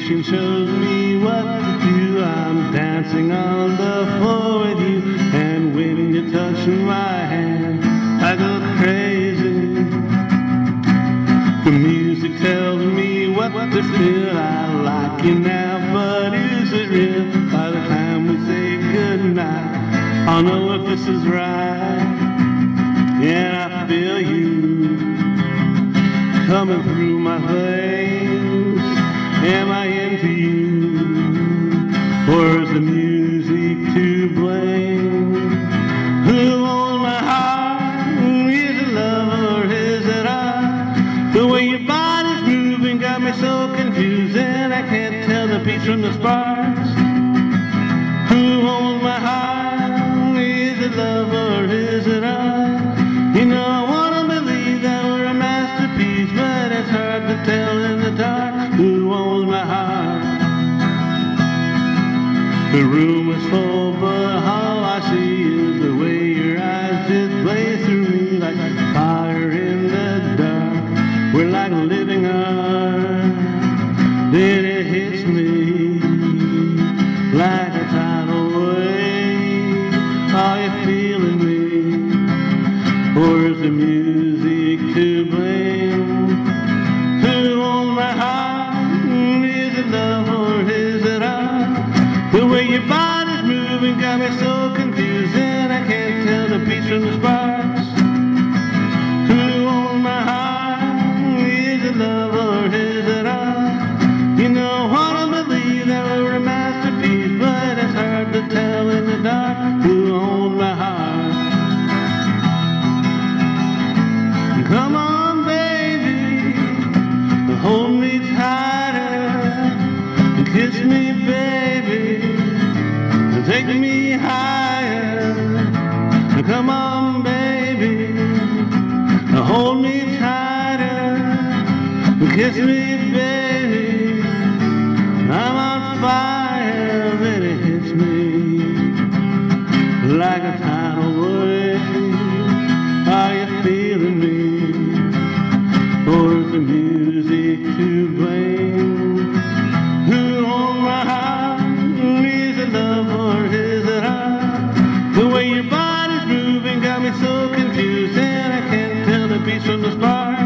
intuition shows me what to do. I'm dancing on the floor with you, and when you touch my hand, I go crazy. The music tells me what to feel. I like you now, but is it real? By the time we say goodnight, I'll know if this is right. And I feel you coming through my veins. Am I into you, or is the music to blame? Who owns my heart? Is it love or is it art? The way your body's moving got me so confused, and I can't tell the peace from the sparks. Who owns my heart? Is it love or is it art? You know I wanna believe that we're a masterpiece, but it's hard to tell in the dark. Who owns my heart? The room is full, but all I see is the way your eyes just blaze through me like fire in the dark. We're like living art. Then it hits me like a tidal wave. Are you feeling me, or is the music to blame? Who owns my heart? Is it love or is it art? The way your body's moving got me so confused, and I can't tell the peace from the sparks. Who owns my heart? Is it love or is it art? You know I wanna believe that we're a masterpiece, but it's hard to tell in the dark. Who owns my heart? Come on, baby, hold me tighter, kiss me, baby, take me higher. Come on, baby, hold me tighter, kiss me, baby. I'm on fire, then it hits me like a tidal wave. Are you feeling me, or is the music to blame? Who owns my heart? Is it love or is it art? The way your body's moving got me so confused, and I can't tell the peace from the spark.